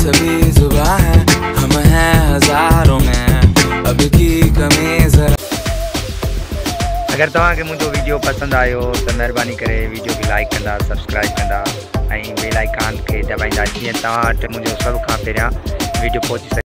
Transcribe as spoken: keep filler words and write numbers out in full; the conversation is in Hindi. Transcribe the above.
सभी जुबां है, हम हैं हजारों में, अब की कमी जरा। अगर तव्हांखे मुंहिंजो वीडियो पसंद आयो तो मेहरबानी करे वीडियो खे लाइक कंदा, सब्सक्राइब कंदा ऐं बेल आइकन खे दबाईंदा, जीअं तव्हां वटि मुंहिंजो सभ खां पहिरियां वीडियो पहुची सघे।